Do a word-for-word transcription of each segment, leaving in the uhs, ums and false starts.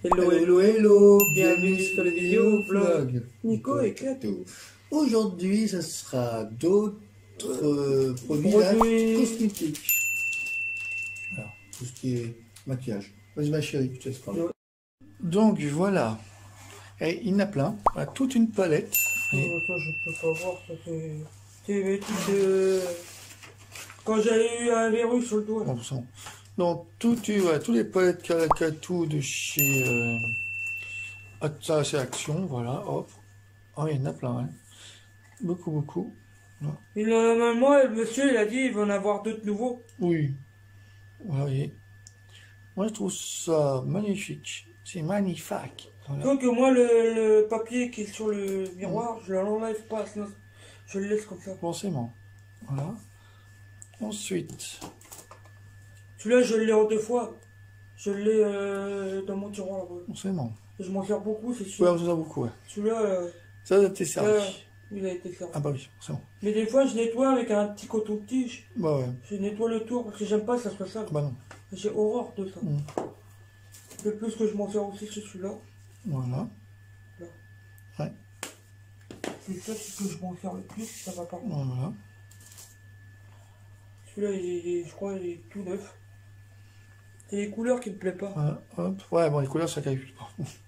Hello, hello, hello, bienvenue sur le vidéo vlog Nico et Katou. Aujourd'hui, ça sera d'autres euh, produits Produits. cosmétiques. Alors, tout ce qui est maquillage. Vas-y ma chérie, je te laisse parler. Donc voilà, et il y en a plein, voilà, toute une palette. Oh, ça, je peux pas voir, ça c'est... C'est euh... quand j'avais eu un verrou sur le doigt. Bon, bon. Donc, tout, voilà, tous les palettes Katou de chez euh, ça c'est Action, voilà, hop. Oh, il y en a plein, hein. Beaucoup, beaucoup. Voilà. Et normalement, le monsieur, il a dit, il va en avoir d'autres nouveaux. Oui, vous voyez. Moi, je trouve ça magnifique. C'est magnifique. Voilà. Donc, moi, le, le papier qui est sur le miroir, je ne l'enlève pas, sinon je le laisse comme ça. Forcément. Voilà. Ensuite. Celui-là, je l'ai en deux fois. Je l'ai euh, dans mon tiroir là-bas. Forcément. Je m'en sers beaucoup, c'est sûr. Ouais, on s'en sert beaucoup, ouais. Celui-là, euh, ça a été servi. Euh, il a été servi. Ah bah oui, forcément. Mais des fois, je nettoie avec un petit coton-tige. Bah ouais. Je nettoie le tour parce que j'aime pas que ça soit sale. Bah non. J'ai horreur de ça. Mmh. Le plus que je m'en sers aussi, c'est celui-là. Voilà. Là. Ouais. C'est ça que je m'en sers le plus, ça va pas. Voilà. Celui-là, il est, je crois, il est tout neuf. C'est les couleurs qui me plaisent pas. Voilà, hop. Ouais, bon, les couleurs, ça calcule pas.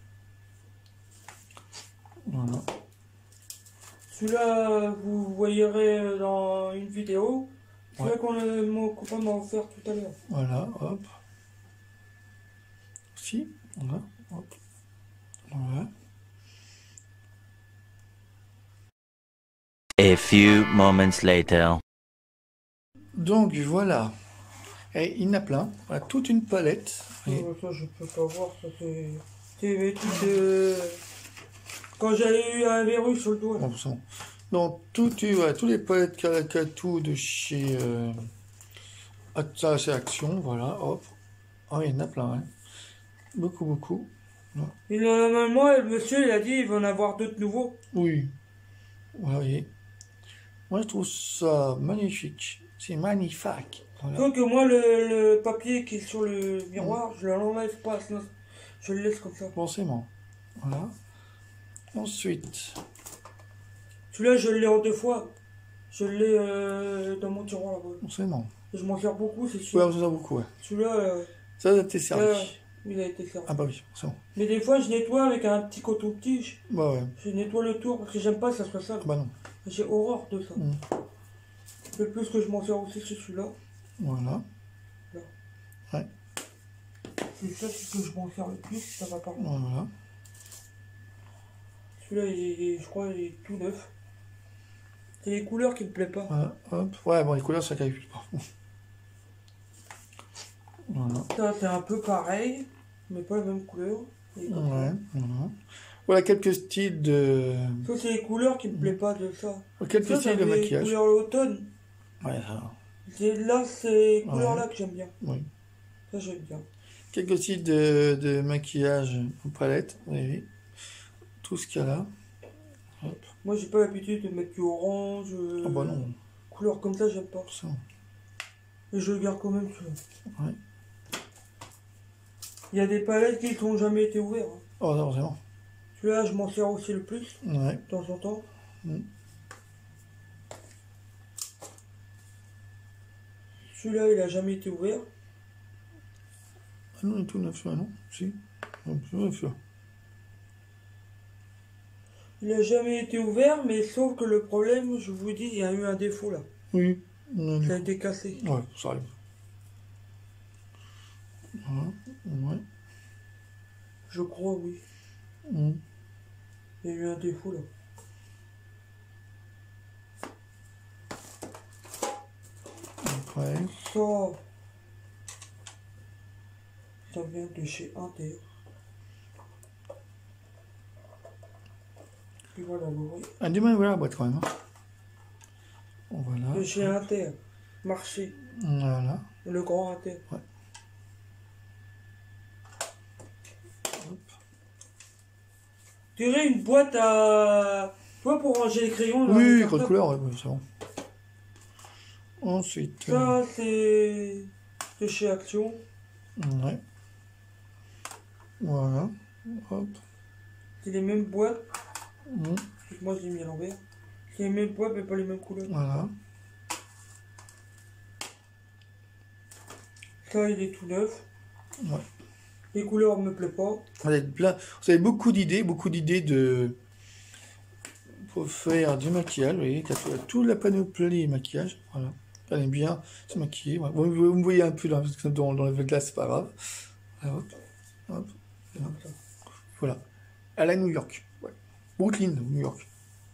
Voilà. Celui-là, vous voyerez dans une vidéo. Celui-là Ouais. qu'on a mon copain m'a offert tout à l'heure. Voilà, hop. Si, voilà, hop. Voilà. A few moments later. Donc voilà. Et il y en a plein. Voilà, toute une palette. Oh, ça, je peux pas voir, ça c'est... C'est euh... quand j'avais eu un verrou sur le doigt. Bon, bon. Donc, tout, voilà, tous les palettes Katou de chez euh, ça c'est Action, voilà, hop. Oh, il y en a plein, hein. Beaucoup, beaucoup. Voilà. Et normalement, le monsieur, il a dit, il va en avoir d'autres nouveaux. Oui, vous voyez. Moi, je trouve ça magnifique. C'est magnifique. Voilà. Donc, moi, le, le papier qui est sur le miroir, mmh. je ne l'enlève pas, sinon je le laisse comme ça. Forcément. Voilà. Ensuite. Celui-là, je l'ai en deux fois. Je l'ai euh, dans mon tiroir là-bas. Forcément. Je m'en sers beaucoup, c'est sûr. Ouais, on s'en sert beaucoup, ouais. Celui-là. Euh, ça a été servi. Euh, il a été servi. Ah bah oui, c'est bon. Mais des fois, je nettoie avec un petit coton-tige. Bah ouais. Je nettoie le tour parce que j'aime pas que ça soit sale. Bah non. J'ai horreur de ça. Mmh. Le plus que je m'en sers aussi, c'est celui-là. Voilà. Là. Ouais. C'est ça que je m'en sers le plus, ça va pas. Voilà. Celui-là, il est, je crois, il est tout neuf. C'est les couleurs qui me plaisent pas. Voilà, hop. Ouais, bon, les couleurs, ça calcule pas. Voilà. Ça, c'est un peu pareil, mais pas la même couleur. Ouais, voilà. Voilà quelques styles de... Ça, c'est les couleurs qui me plaisent pas de ça. Quelques ça, styles de maquillage. Les couleurs l'automne. Ouais, ça... Là, c'est les couleurs-là ouais. que j'aime bien. Oui. Ça, j'aime bien. Quelques styles de, de maquillage en palette, vous avez vu. Tout ce qu'il y a là. Hop. Moi, j'ai pas l'habitude de mettre du orange. Euh... Ah bah non. Couleurs comme ça, j'aime pas. Ça. Et je le garde quand même. Ouais. Il y a des palettes qui n'ont jamais été ouvertes. Hein. Oh non, vraiment. Celui-là, je m'en sers aussi le plus. Ouais. De temps en temps. Mm. Celui-là, il a jamais été ouvert. Ah non, il est tout neuf, là, non? Si. Tout neuf, là. Il a jamais été ouvert, mais sauf que le problème, je vous dis, il y a eu un défaut là. Oui. Non, ça a été cassé. Ouais, ça arrive. Voilà. Ouais. Je crois, oui. Mm. Il y a eu un défaut là. Après. Ça. Ça vient de chez Inter. Et voilà, vous voyez. Ah, du mal à ouvrir la boîte quand même. Hein. Voilà. De chez Inter. Marché. Voilà. Le grand Inter. Ouais. Tu dirais une boîte à... Toi pour ranger les crayons. Oui, code couleur, ouais, c'est bon. Ensuite. Ça, c'est de chez Action. Ouais. Voilà. Hop. C'est les mêmes boîtes. Mmh. Moi, je l'ai mis à l'envers. C'est les mêmes boîtes, mais pas les mêmes couleurs. Voilà. Ça, il est tout neuf. Ouais. Les couleurs ne me plaisent pas. Vous avez, plein... Vous avez beaucoup d'idées, beaucoup d'idées de... pour faire du maquillage. Vous voyez, il y a toute tout la panoplie maquillage. Voilà. Elle aime bien se maquiller. Voilà. Vous, vous me voyez un peu dans, dans, dans le glace, c'est pas grave. Voilà. Hop. Hop. Hop. Voilà. Elle est à New York. Ouais. Brooklyn, New York.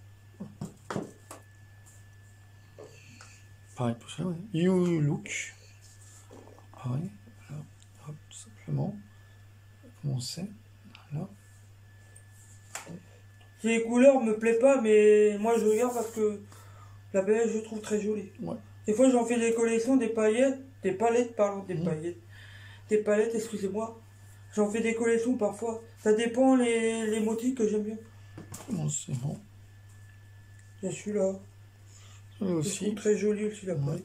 Pareil pour ça. Ouais. You look. Pareil. Voilà. Hop, tout simplement. Commencer. Voilà. Les couleurs me plaisent pas, mais moi je regarde parce que la palette je trouve très jolie. Ouais. Des fois j'en fais des collections, des paillettes, des palettes, pardon, des Mmh. paillettes. Des palettes, excusez-moi. J'en fais des collections parfois. Ça dépend les, les motifs que j'aime bien. Bon, c'est bon. Il y a celui-là. Là Je aussi. trouve très joli aussi la Ouais. palette.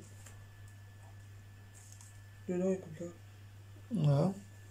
Dedans est comme ça. Voilà.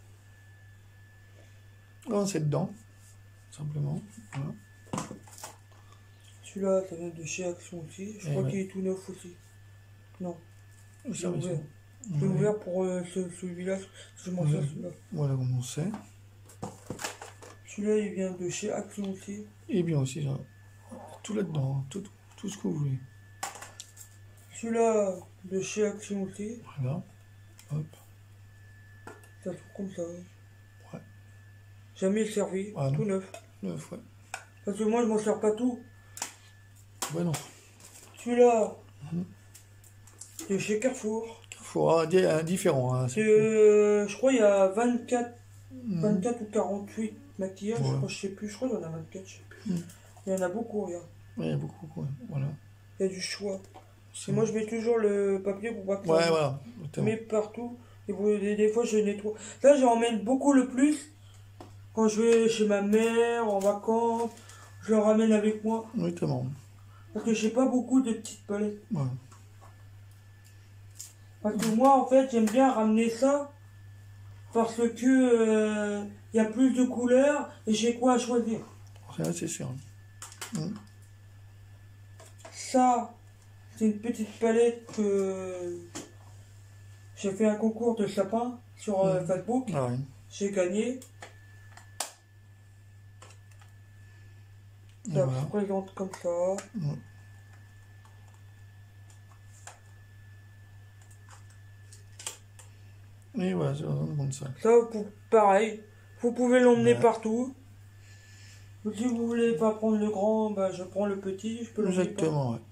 Là, c'est dedans. Simplement. Voilà. Celui-là, ça vient de chez Action aussi. Je Et crois ouais. qu'il est tout neuf aussi. Non, Ça, j'ai oui, ouvert. c'est J'ai bon. Ouais. ouvert pour euh, ce- celui-là. Je m'en sers Ouais. celui-là. Voilà comment c'est. Celui-là, il vient de chez Action aussi. Et bien aussi, là, tout là-dedans. Tout, tout ce que vous voulez. Celui-là, de chez Action aussi. Voilà. Hop. Ça se trouve comme ça. Ouais. Jamais servi. Ah, non. Tout neuf. Neuf, ouais. Parce que moi, je m'en sers pas tout. Ouais, non. Celui-là, Mhm. de chez Carrefour. Faut avoir des- un différent. Hein. C'est, euh, je crois il y a vingt-quatre, Mhm. vingt-quatre ou quarante-huit maquillages. Ouais. Je crois, je sais plus. Je crois qu'il y en a vingt-quatre, je sais plus. Mhm. Il y en a beaucoup, regarde. Ouais, il y a beaucoup, quoi. Voilà. Il y a du choix. C'est Et moi, bon. je mets toujours le papier pour pas que ça Ouais, voilà. je Exactement. mets partout. Et vous- des, des fois, je nettoie. Là, j'en mets beaucoup le plus. Quand je vais chez ma mère, en vacances, je le ramène avec moi. Exactement. Parce que j'ai pas beaucoup de petites palettes. Ouais. Parce que moi, en fait, j'aime bien ramener ça. Parce que euh, il y a plus de couleurs et j'ai quoi à choisir. Ça, c'est sûr. Mhm. Ça, c'est une petite palette que j'ai fait un concours de sapin sur euh, Mhm. Facebook. Ah ouais. J'ai gagné. Et Ça voilà. se présente comme ça. Mhm. Et voilà, c'est vraiment comme ça. Ça, pour, pareil. Vous pouvez l'emmener Ouais. partout. Ou si vous voulez pas prendre le grand, bah, je prends le petit. Je peux l'emmener partout. Exactement, ouais.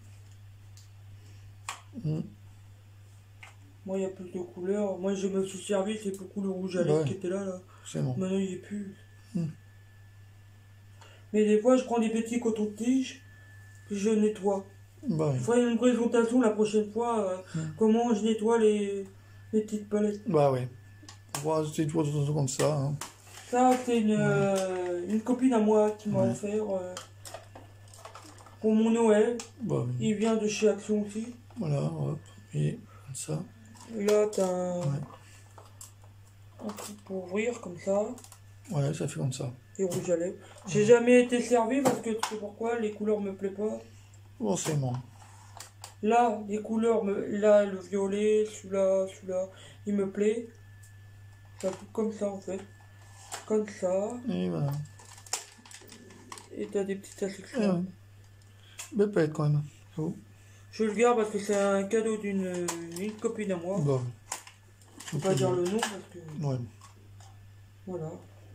Mhm. Moi, il y a plus de couleurs. Moi, je me suis servi, c'est beaucoup le rouge à lèvres Ouais. qui était là, là. C'est bon. Maintenant, il n'y est plus. Hmm. Mais des fois, je prends des petits cotons-tiges, puis je nettoie. Bah, Je oui. ferai une présentation la prochaine fois, euh, Hmm. comment je nettoie les, les petites palettes. Bah ouais. Voilà, c'est toujours tout comme ça. Hein. Ça, c'est une, euh, une copine à moi qui m'a Ouais. offert euh, pour mon Noël. Bah oui. Il vient de chez Action aussi. Voilà, hop. Et comme ça. Et là, t'as un, Ouais. un truc pour ouvrir comme ça. Ouais, ça fait comme ça. Et rouge à lèvres. J'ai jamais été servi parce que tu sais pourquoi, les couleurs me plaisent pas. Forcément. Là, les couleurs, me... là, le violet, celui-là, celui-là, il me plaît. Ça tout comme ça en fait. Comme ça. Et voilà. Et t'as des petites Et instructions. ouais. Belle palette quand même. Oh. Je le garde parce que c'est un cadeau d'une une copine à moi. Bah. Je peux pas dire le nom parce que. Ouais. Voilà.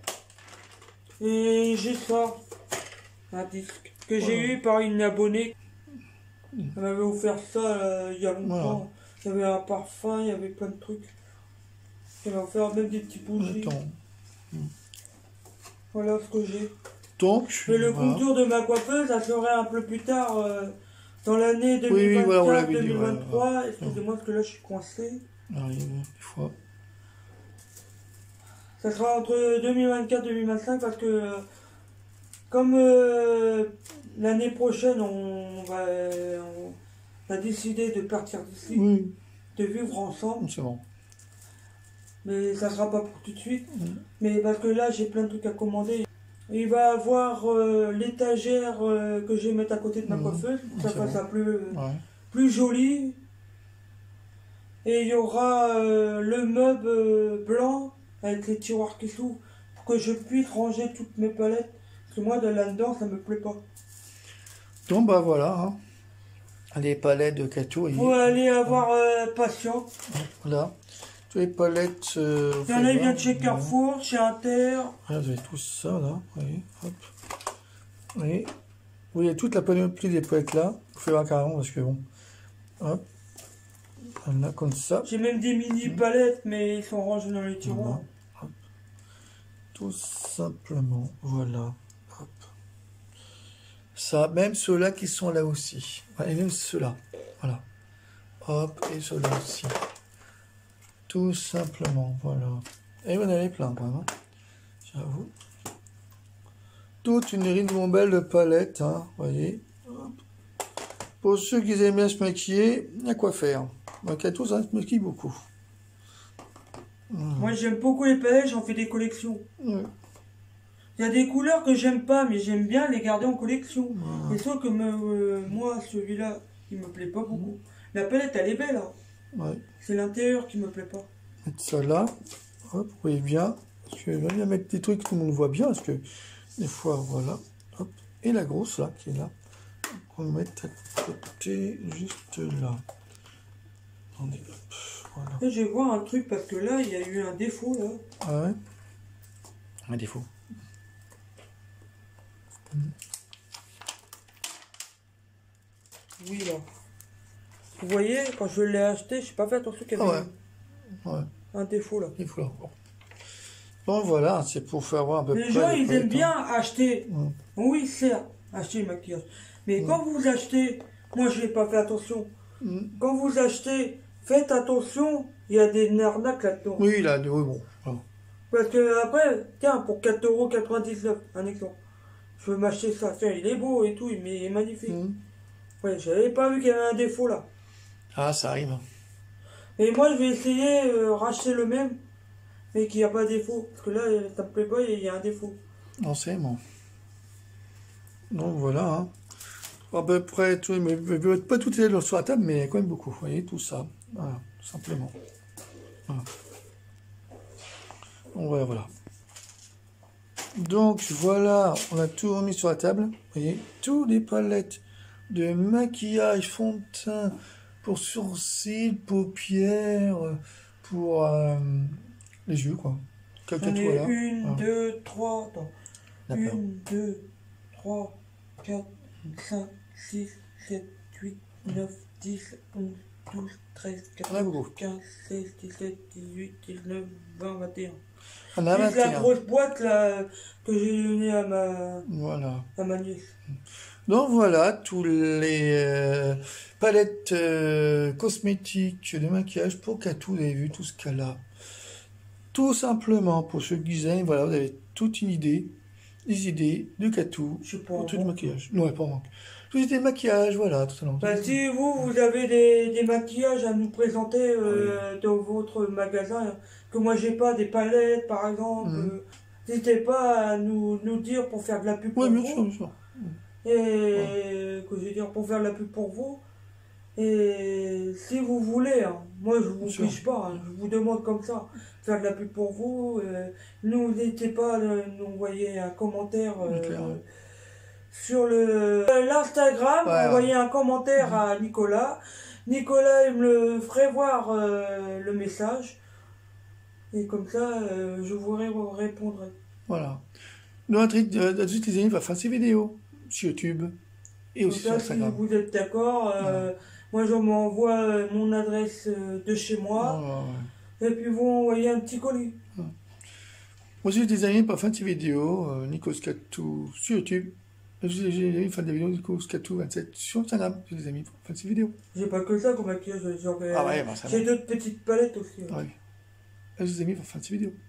Et j'ai ça. Un disque. Que j'ai Voilà. eu par une abonnée. Elle m'avait offert ça euh, il y a longtemps. Il y avait un parfum, il y avait plein de trucs. Elle m'a offert même des petits bougies. Attends. Voilà ce que j'ai. Donc, Mais le voilà. contour de ma coiffeuse, ça serait un peu plus tard, euh, dans l'année Oui, oui, voilà, on l'avait dit, deux mille vingt-trois. voilà, voilà. Excusez-moi parce que là je suis coincé. Arrive des fois. Ça sera entre deux mille vingt-quatre et deux mille vingt-cinq parce que euh, comme euh, l'année prochaine on va, on va décider de partir d'ici, Oui, de vivre ensemble, c'est bon. Mais ça sera pas pour tout de suite. Mm. Mais parce que là, j'ai plein de trucs à commander. Il va avoir euh, l'étagère euh, que je vais mettre à côté de ma Mmh. coiffeuse, pour que ça C'est fasse bon. ça plus, Ouais. plus joli. Et il y aura euh, le meuble euh, blanc avec les tiroirs qui s'ouvrent pour que je puisse ranger toutes mes palettes. Parce que moi, de là-dedans, ça me plaît pas. Donc bah voilà, hein. Les palettes de Kato. Et... Faut aller avoir euh, patience. Là, toutes les palettes. Euh, Il y en a, il vient de chez Carrefour, chez Inter. Vous avez tout ça là, oui, hop. Oui. Vous voyez toute la panoplie des palettes là. Vous faites voir carrément parce que bon. Hop. Là comme ça. J'ai même des mini palettes, mais ils sont rangés dans les tiroirs. Voilà. Hop. Tout simplement, voilà. Hop. Ça, même ceux-là qui sont là aussi. Et même ceux-là. Voilà. Hop, et ceux-là aussi. Tout simplement, voilà. Et vous en avez plein quand même, hein. J'avoue. Toute une ribambelle de palettes, hein, voyez. Hop. Pour ceux qui aiment bien se maquiller, il y a quoi faire. Donc à tous, ça se maquille beaucoup. Voilà. Moi, j'aime beaucoup les palettes, j'en fais des collections. Ouais. Il y a des couleurs que j'aime pas, mais j'aime bien les garder en collection. Voilà. Et sauf que me, euh, moi, celui-là, il me plaît pas beaucoup. La palette, elle est belle, hein. Ouais. C'est l'intérieur qui me plaît pas. Mettre ça là. Hop, vous voyez bien. Parce que j'aime bien mettre des trucs que tout le monde voit bien. Parce que des fois, voilà. Hop. Et la grosse là, qui est là. On va mettre à côté, juste là. Attendez, hop. Voilà. Et je vais voir un truc parce que là, il y a eu un défaut, là. Ah ouais. Un défaut. Oui, là. Vous voyez, quand je l'ai acheté, j'ai pas fait attention qu'il y Ah avait ouais. Ouais. un défaut, là. Il faut là. Bon. Donc voilà, c'est pour faire voir un peu Les près gens, les ils palettes, aiment hein. bien acheter. Mm. Oui, certes, acheter le maquillage. Mais Mm. quand vous achetez, moi, je n'ai pas fait attention. Mm. Quand vous achetez, faites attention, il y a des arnaques là-dedans. Oui, là, oui, bon. Voilà. Parce que après, tiens, pour quatre euros quatre-vingt-dix-neuf, un exemple. Je veux m'acheter ça. Tiens, il est beau et tout, mais il est magnifique. Mm. Ouais, j'avais pas vu qu'il y avait un défaut là. Ah, ça arrive. Et moi, je vais essayer de euh, racheter le même, mais qu'il n'y a pas de défaut. Parce que là, ça me plaît pas, il y a un défaut. Non, c'est bon. Donc voilà, hein. À peu près, tout, mais, mais pas tout est sur la table, mais il y a quand même beaucoup. Vous voyez, tout ça. Voilà, tout simplement. Voilà. Donc voilà, voilà. Donc voilà, on a tout remis sur la table. Vous voyez, tous les palettes de maquillage, fond de teint, pour sourcils, paupières, pour euh, les yeux, quoi. Quelques J'en ai voilà. une, Voilà. deux, trois, attends. D'accord. Une, deux, trois, quatre, cinq, six, sept, huit, neuf, dix, onze, douze, treize, On a beaucoup. quatorze, quinze, seize, dix-sept, dix-huit, dix-neuf, vingt, vingt et un. On a Juste la vingt et un. grosse boîte là que j'ai donnée à ma, Voilà. à ma nièce. Donc voilà, tous les euh, palettes euh, cosmétiques de maquillage pour Katou, vous avez vu tout ce qu'elle a. Tout simplement, pour ce design, voilà, vous avez toute une idée, des idées de Katou Je sais pas. pour tout le bon. maquillage. Non, pas en manque. Toutes les idées de maquillage, voilà, tout simplement. Bah, si vous, vous avez des, des maquillages à nous présenter euh, dans votre magasin, que moi j'ai pas, des palettes par exemple, Mhm. euh, n'hésitez pas à nous, nous dire pour faire de la pub pour Oui, bien vous. sûr, bien sûr. Et que je veux dire pour faire de la pub pour vous. Et si vous voulez, hein, moi je vous Bien sûr. fiche pas, hein, je vous demande comme ça, faire de la pub pour vous. Euh, nous, n'hésitez pas à nous envoyer un commentaire euh, Clair, ouais. sur le euh, l'Instagram, Ouais, envoyez un commentaire à Nicolas. Nicolas, il me le ferait voir euh, le message. Et comme ça, euh, je vous ré- répondrai. Voilà. Nous, un truc de, de, de, les amis, va faire ses vidéos sur YouTube et Comme aussi sur ça, si Instagram. vous êtes d'accord, euh, moi je m'envoie euh, mon adresse euh, de chez moi. Ouais, ouais. Et puis vous envoyez un petit colis. Moi aussi, j'ai des amis pour faire des vidéos, euh, Nikos Katou sur YouTube. J'ai des amis pour faire des vidéos Nikos Katou vingt-sept sur Instagram. J'ai des amis pour faire des vidéos. J'ai pas que ça comme maquillage. Genre, Ah ouais, bah, ça j'ai va. d'autres petites palettes aussi. Ah ouais. J'ai des amis pour faire des vidéos.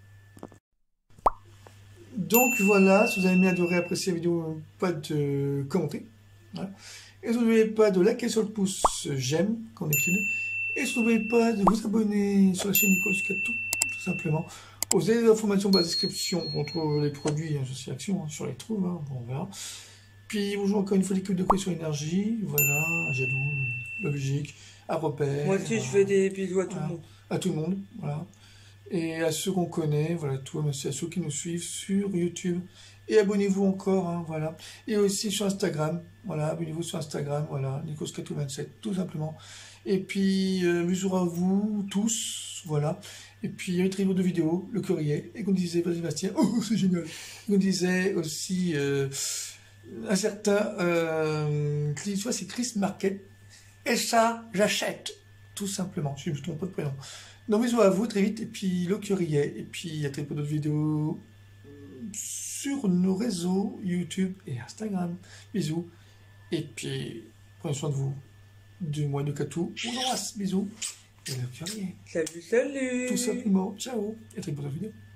Donc voilà, si vous avez bien adoré apprécier la vidéo, pas de commenter. Voilà. Et n'oubliez pas de liker sur le pouce j'aime, comme d'habitude. Et n'oubliez pas de vous abonner sur la chaîne Nikos Katou, tout tout simplement. Vous avez les informations dans la description, on trouve les produits associés Action, hein, sur les trouve, hein, bon, on verra. Puis bonjour encore une fois l'équipe de Cohésion Énergie, voilà, Jadou, Logique, à Robert. Moi aussi, voilà, je fais des bisous à tout voilà, le monde. à tout le monde, voilà. Et à ceux qu'on connaît, voilà, tout, merci à ceux qui nous suivent sur YouTube. Et abonnez-vous encore, hein, voilà. Et aussi sur Instagram, voilà, abonnez-vous sur Instagram, voilà, Nikos quatre-vingt-sept, tout simplement. Et puis, euh, mesure à vous tous, voilà. Et puis, il y a une très de vidéos, le courrier, et qu'on disait, vas-y Bastien, oh, c'est génial. On disait aussi, euh, un certain, euh, soit c'est Chris Market, et ça, j'achète, tout simplement, je ne me trompe pas de prénom. Donc, bisous à vous, très vite, et puis, le courrier, et puis, il y a très peu d'autres vidéos sur nos réseaux YouTube et Instagram. Bisous. Et puis, prenez soin de vous. Du mois de Catou. On embrasse. Bisous. Et le courrier. Salut, salut. Tout simplement. Ciao. Et très bonne vidéo.